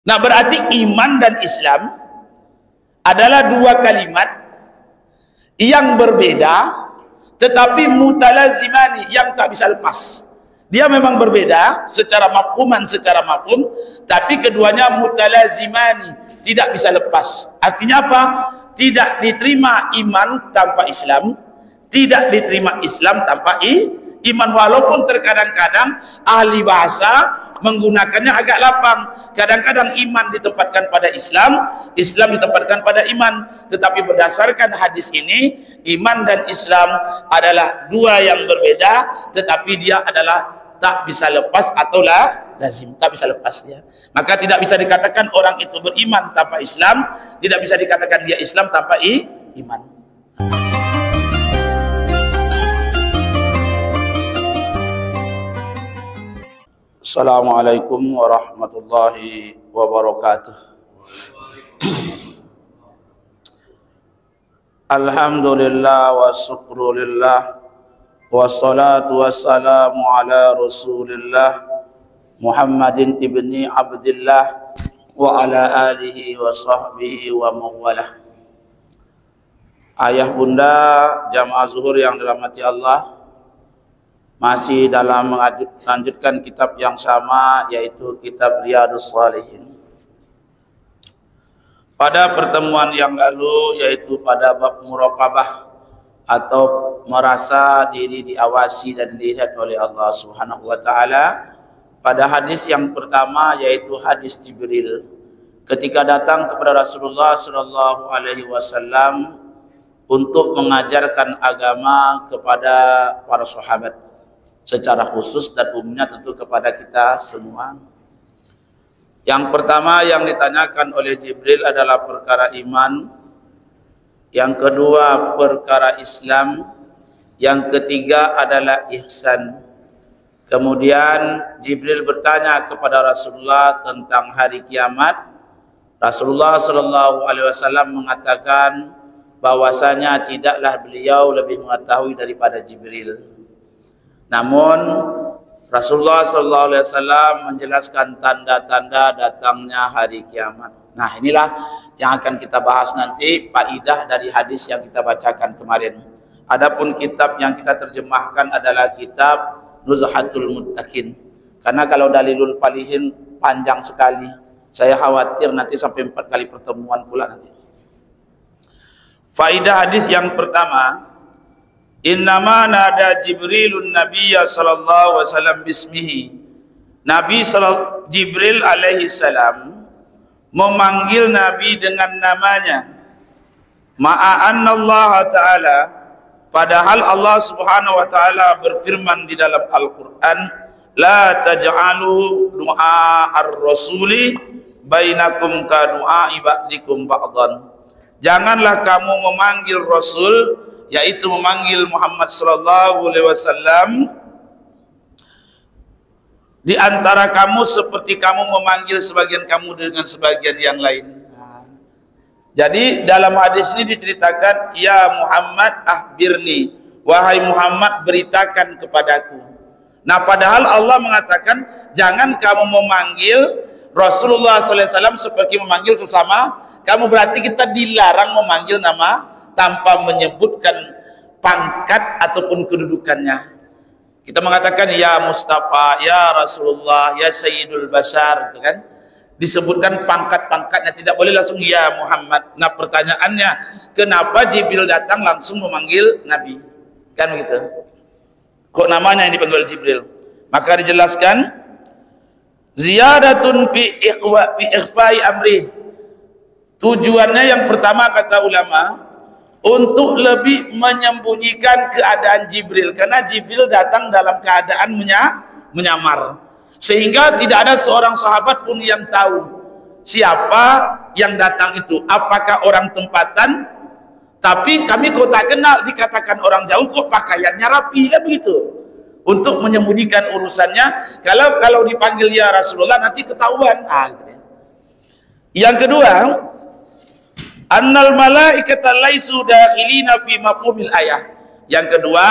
Nah, berarti iman dan Islam adalah dua kalimat yang berbeda tetapi mutalazimani, yang tak bisa lepas. Dia memang berbeda secara mafhuman, secara mafhum, tapi keduanya mutalazimani, tidak bisa lepas. Artinya apa? Tidak diterima iman tanpa Islam, tidak diterima Islam tanpa iman, walaupun terkadang-kadang ahli bahasa menggunakannya agak lapang. Kadang-kadang iman ditempatkan pada Islam, Islam ditempatkan pada iman. Tetapi berdasarkan hadis ini, iman dan Islam adalah dua yang berbeda, tetapi dia adalah tak bisa lepas atau lazim, tak bisa lepas dia. Maka tidak bisa dikatakan orang itu beriman tanpa Islam, tidak bisa dikatakan dia Islam tanpa iman. Assalamualaikum warahmatullahi wabarakatuh. Alhamdulillah wa syukrulillah, wassalatu wassalamu ala rasulillah Muhammadin ibni Abdillah wa ala alihi wa sahbihi wa mawalah. Ayah bunda jamaah zuhur yang dirahmati Allah, masih dalam melanjutkan kitab yang sama, yaitu kitab Riyadhus Shalihin. Pada pertemuan yang lalu, yaitu pada bab muraqabah atau merasa diri diawasi dan dilihat oleh Allah Subhanahu wa taala, pada hadis yang pertama, yaitu hadis Jibril ketika datang kepada Rasulullah sallallahu alaihi wasallam untuk mengajarkan agama kepada para sahabat secara khusus dan umumnya tentu kepada kita semua. Yang pertama yang ditanyakan oleh Jibril adalah perkara iman, yang kedua perkara Islam, yang ketiga adalah ihsan. Kemudian Jibril bertanya kepada Rasulullah tentang hari kiamat. Rasulullah sallallahu alaihi wasallam mengatakan bahwasanya tidaklah beliau lebih mengetahui daripada Jibril. Namun Rasulullah SAW menjelaskan tanda-tanda datangnya hari kiamat. Nah, inilah yang akan kita bahas nanti, faidah dari hadis yang kita bacakan kemarin. Adapun kitab yang kita terjemahkan adalah kitab Nuzhatul Muttaqin. Karena kalau Dalilul Falihin panjang sekali, saya khawatir nanti sampai 4 kali pertemuan pula nanti. Faidah hadis yang pertama, innama nada Jibrilun Nabiyya sallallahu alaihi wasallam bismihi. Nabi Jibril alaihi salam memanggil Nabi dengan namanya. Ma'anna Allah Ta'ala, padahal Allah Subhanahu wa taala berfirman di dalam Al-Qur'an, la taj'alu du'a ar-rasuli bainakum ka du'a ba'dikum ba'dan. Janganlah kamu memanggil Rasul, yaitu memanggil Muhammad sallallahu alaihi wasallam, di antara kamu seperti kamu memanggil sebagian kamu dengan sebagian yang lain. Jadi dalam hadis ini diceritakan, ya Muhammad akhbirni, wahai Muhammad beritakan kepadaku. Nah, padahal Allah mengatakan jangan kamu memanggil Rasulullah sallallahu alaihi wasallam seperti memanggil sesama kamu. Berarti kita dilarang memanggil nama tanpa menyebutkan pangkat ataupun kedudukannya. Kita mengatakan ya Mustafa, ya Rasulullah, ya Sayyidul Bashar, gitu kan? Disebutkan pangkat-pangkatnya, tidak boleh langsung ya Muhammad. Nah, pertanyaannya, kenapa Jibril datang langsung memanggil Nabi? Kan begitu. Kok namanya yang dipanggil Jibril? Maka dijelaskan, ziyadatun fi ikhfai amri. Tujuannya yang pertama kata ulama, untuk lebih menyembunyikan keadaan Jibril, karena Jibril datang dalam keadaan menyamar, sehingga tidak ada seorang sahabat pun yang tahu siapa yang datang itu, apakah orang tempatan. Tapi kami kok tak kenal, dikatakan orang jauh kok pakaiannya rapi, kan begitu, untuk menyembunyikan urusannya. Kalau dipanggil ya Rasulullah nanti ketahuan. Yang kedua, annal malaikata laisu dakhilina fi mafhumil ayah. Yang kedua,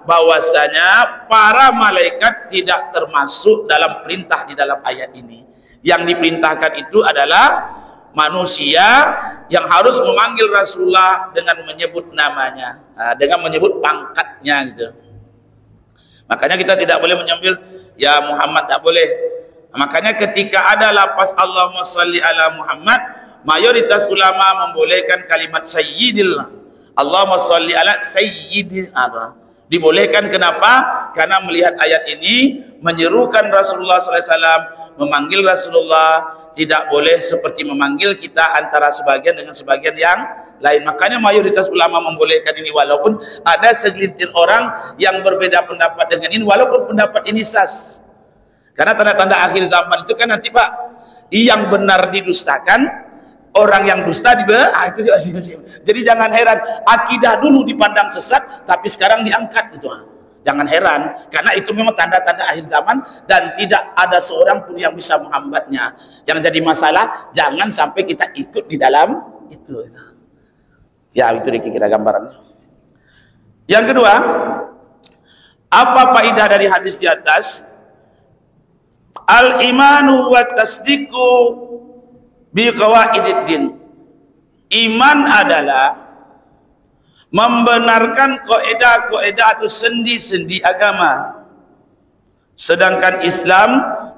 bahwasanya para malaikat tidak termasuk dalam perintah di dalam ayat ini. Yang diperintahkan itu adalah manusia yang harus memanggil Rasulullah dengan menyebut namanya, dengan menyebut pangkatnya gitu. Makanya kita tidak boleh menyambil ya Muhammad, tak boleh. Makanya ketika ada lafaz Allahumma shalli ala Muhammad, mayoritas ulama membolehkan kalimat sayyidil. Allahumma shalli ala sayyidil. Dibolehkan, kenapa? Karena melihat ayat ini menyerukan Rasulullah SAW, memanggil Rasulullah, tidak boleh seperti memanggil kita antara sebagian dengan sebagian yang lain. Makanya mayoritas ulama membolehkan ini, walaupun ada segelintir orang yang berbeda pendapat dengan ini, walaupun pendapat ini sas. Karena tanda-tanda akhir zaman itu kan nanti Pak, yang benar didustakan, orang yang dusta itu. Jadi jangan heran, akidah dulu dipandang sesat, tapi sekarang diangkat gitu. Jangan heran, karena itu memang tanda-tanda akhir zaman dan tidak ada seorang pun yang bisa menghambatnya. Yang jadi masalah, jangan sampai kita ikut di dalam itu. Ya, itu dikira gambaran. Yang kedua, apa faedah dari hadis di atas? Al-imanu wa tasdiqu bi qawaididdin. Iman adalah membenarkan kaidah-kaidah atau sendi-sendi agama. Sedangkan Islam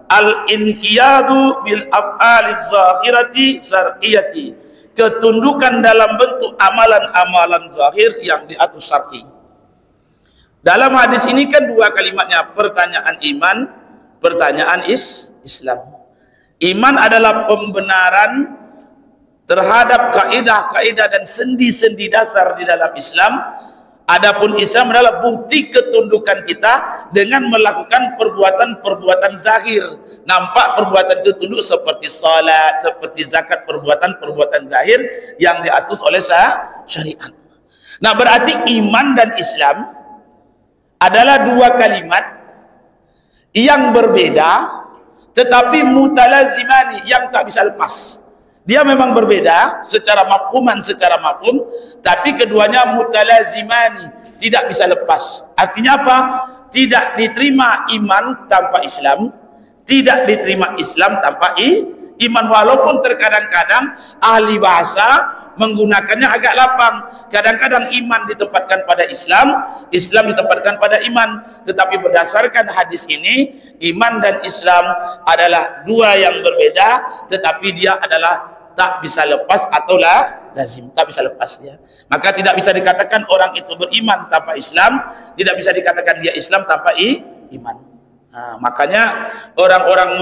al-inqiyadu bil af'aliz zahirati syar'iyyati, ketundukan dalam bentuk amalan-amalan zahir yang diatur syar'i. Dalam hadis ini kan dua kalimatnya, pertanyaan iman, pertanyaan Islam. Iman adalah pembenaran terhadap kaidah-kaidah dan sendi-sendi dasar di dalam Islam. Adapun Islam adalah bukti ketundukan kita dengan melakukan perbuatan-perbuatan zahir. Nampak perbuatan itu tunduk seperti salat, seperti zakat, perbuatan-perbuatan zahir yang diatur oleh syariat. Nah, berarti iman dan Islam adalah dua kalimat yang berbeda tetapi mutalazimani, yang tak bisa lepas. Dia memang berbeda secara mafhuman, secara mafhum, tapi keduanya mutalazimani, tidak bisa lepas. Artinya apa? Tidak diterima iman tanpa Islam, tidak diterima Islam tanpa iman. Walaupun terkadang-kadang ahli bahasa menggunakannya agak lapang. Kadang-kadang iman ditempatkan pada Islam, Islam ditempatkan pada iman. Tetapi berdasarkan hadis ini, iman dan Islam adalah dua yang berbeda, tetapi dia adalah tak bisa lepas atau lazim, tak bisa lepas dia. Maka tidak bisa dikatakan orang itu beriman tanpa Islam, tidak bisa dikatakan dia Islam tanpa iman. Makanya orang-orang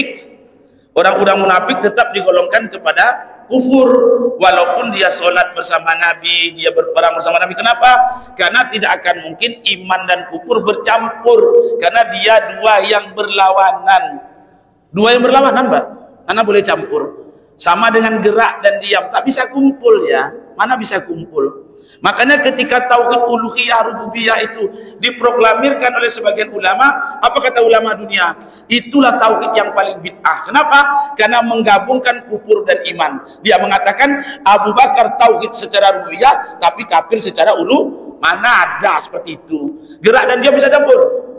munafik tetap digolongkan kepada kufur, walaupun dia sholat bersama Nabi, dia berperang bersama Nabi. Kenapa? Karena tidak akan mungkin iman dan kufur bercampur, karena dia dua yang berlawanan. Dua yang berlawanan, Mbak. Mana boleh campur? Sama dengan gerak dan diam, tak bisa kumpul ya. Mana bisa kumpul? Makanya ketika tauhid uluhiyah rububiyah itu diproklamirkan oleh sebagian ulama, apa kata ulama dunia? Itulah tauhid yang paling bid'ah. Kenapa? Karena menggabungkan kufur dan iman. Dia mengatakan Abu Bakar tauhid secara rububiyah tapi kafir secara ulu. Mana ada seperti itu? Gerak dan diam bisa campur?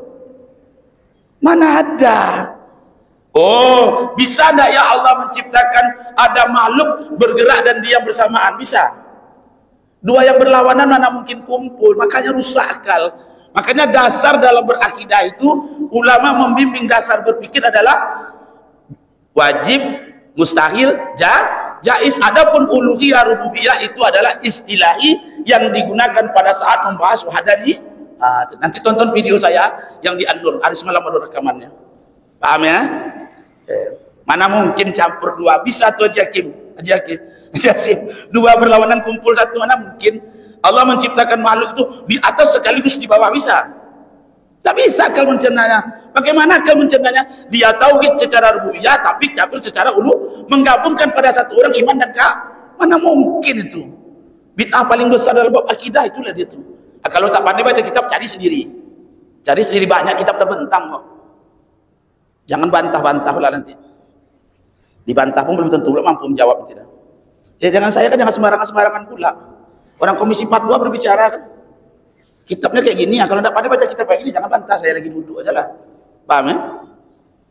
Mana ada? Oh, bisa enggak ya Allah menciptakan ada makhluk bergerak dan diam bersamaan? Bisa. Dua yang berlawanan mana mungkin kumpul? Makanya rusak akal. Makanya dasar dalam berakidah itu, ulama membimbing dasar berpikir adalah wajib, mustahil, jaiz. Adapun uluhiyah rububiyah itu adalah istilahi yang digunakan pada saat membahas wahdaniyah. Nanti tonton video saya yang di An-Nur, hari semalam ada rekamannya. Paham ya? Mana mungkin campur dua? Bisa tuh Haji Hasim. Dua berlawanan kumpul satu, mana mungkin? Allah menciptakan makhluk itu di atas sekaligus di bawah, bisa? Tak bisa akal mencernanya. Bagaimana akal mencernanya? Dia tauhid secara rububiyah tapi kafir secara ulu, menggabungkan pada satu orang iman dan mana mungkin itu? Bid'ah paling besar dalam bab akidah itulah dia itu. Kalau tak pandai baca kitab, cari sendiri. Cari sendiri, banyak kitab terbentang kok. Jangan bantah-bantah lah nanti. Dibantah pun belum tentu mampu menjawab tidak. Ya jangan saya kan jangan sembarangan-sembarangan pula. Orang komisi fatwa berbicara kan. Kitabnya kayak gini ya, kalau tidak pandai baca kitab kayak gini jangan bantah, saya lagi duduk aja lah. Paham ya?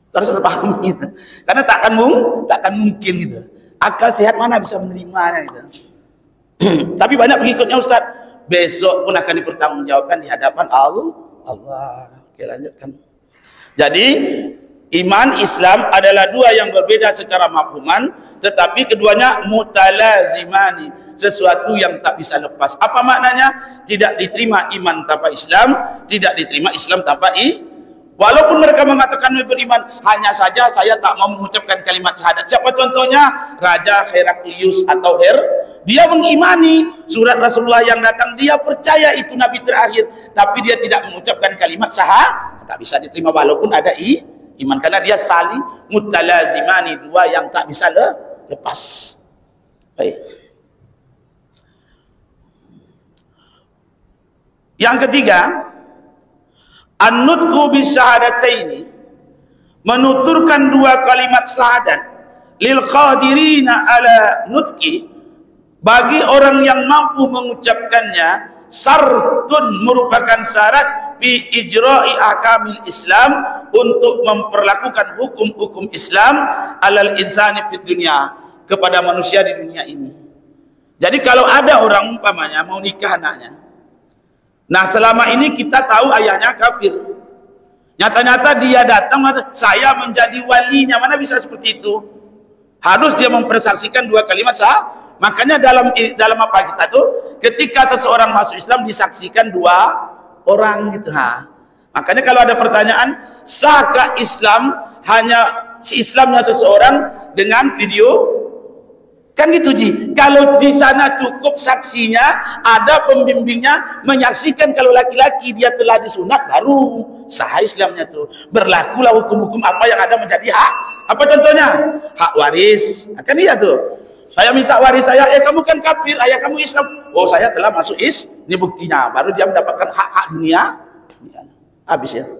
Harus paham gitu. Karena takkan mungkin gitu. Akal sehat mana bisa menerimanya gitu. Tapi banyak pengikutnya Ustaz, besok pun akan dipertanggungjawabkan di hadapan Allah. Oke, lanjutkan. Jadi iman Islam adalah dua yang berbeda secara mafhuman, tetapi keduanya mutalazimani, sesuatu yang tak bisa lepas. Apa maknanya? Tidak diterima iman tanpa Islam, tidak diterima Islam tanpa walaupun mereka mengatakan beriman, hanya saja saya tak mau mengucapkan kalimat syahadat. Siapa contohnya? Raja Heraklius atau dia mengimani surat Rasulullah yang datang, dia percaya itu Nabi terakhir, tapi dia tidak mengucapkan kalimat syahadat. Tak bisa diterima walaupun ada iman, karena dia saling mutalazimani, dua yang tak bisa lepas. Baik. Yang ketiga, an-nutqu bisyahadataini, menuturkan dua kalimat syahadat, lil qadirina ala nutqi, bagi orang yang mampu mengucapkannya, sartun, merupakan syarat fi ijra'i ahkamil Islam, untuk memperlakukan hukum-hukum Islam alal insani fid dunya, kepada manusia di dunia ini. Jadi kalau ada orang umpamanya mau nikah anaknya, nah selama ini kita tahu ayahnya kafir, nyata-nyata dia datang, saya menjadi walinya, mana bisa seperti itu? Harus dia mempersaksikan dua kalimat sah. Makanya dalam apa kita tuh, ketika seseorang masuk Islam disaksikan dua orang gitu. Makanya kalau ada pertanyaan, sahkah Islam hanya Islamnya seseorang dengan video? Kan gitu Ji. Kalau di sana cukup saksinya, ada pembimbingnya menyaksikan kalau laki-laki dia telah disunat, baru sah Islamnya tuh. Berlakulah hukum-hukum apa yang ada menjadi hak. Apa contohnya? Hak waris. Kan iya tuh. Saya minta waris saya, kamu kan kafir, ayah kamu Islam. Oh, saya telah masuk ini buktinya. Baru dia mendapatkan hak-hak dunia. Habis ya.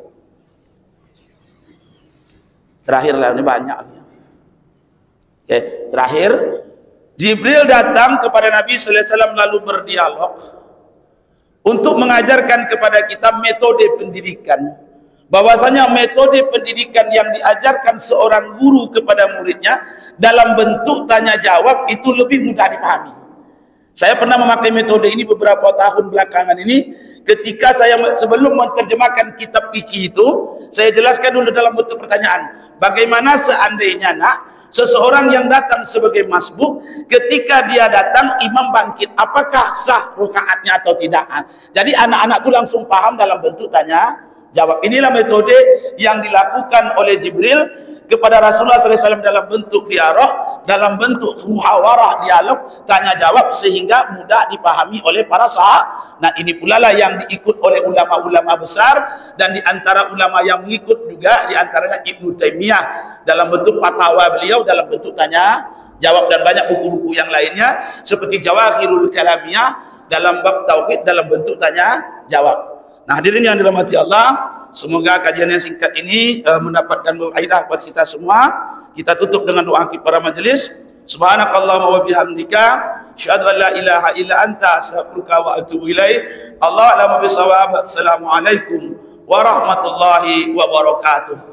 Terakhir lah, ini banyak. Oke, terakhir, Jibril datang kepada Nabi sallallahu alaihi wasallam lalu berdialog untuk mengajarkan kepada kita metode pendidikan. Bahwasanya metode pendidikan yang diajarkan seorang guru kepada muridnya dalam bentuk tanya jawab itu lebih mudah dipahami. Saya pernah memakai metode ini beberapa tahun belakangan ini, ketika saya sebelum menerjemahkan kitab fikih itu, saya jelaskan dulu dalam bentuk pertanyaan. Bagaimana seandainya seseorang yang datang sebagai masbuk, ketika dia datang imam bangkit, apakah sah rakaatnya atau tidak? Jadi anak-anak itu langsung paham dalam bentuk tanya jawab. Inilah metode yang dilakukan oleh Jibril kepada Rasulullah SAW dalam bentuk dialog, dalam bentuk muhawarah, dialog, tanya jawab, sehingga mudah dipahami oleh para sahabat. Nah, ini pula lah yang diikut oleh ulama-ulama besar, dan di antara ulama yang mengikut juga di antaranya Ibnu Taimiyah dalam bentuk fatwa beliau dalam bentuk tanya jawab, dan banyak buku-buku yang lainnya seperti Jawahirul Kalamiyah dalam bab tauhid dalam bentuk tanya jawab. Nah, hadirin yang dirahmati Allah, semoga kajian yang singkat ini mendapatkan faedah buat kita semua. Kita tutup dengan doa kifarah majelis. Subhanakallahumma wa bihamdika, asyhadu an la ilaha illa anta, astaghfiruka wa atubu ilaik. Allahu a'lamu bissawab. Assalamualaikum warahmatullahi wabarakatuh.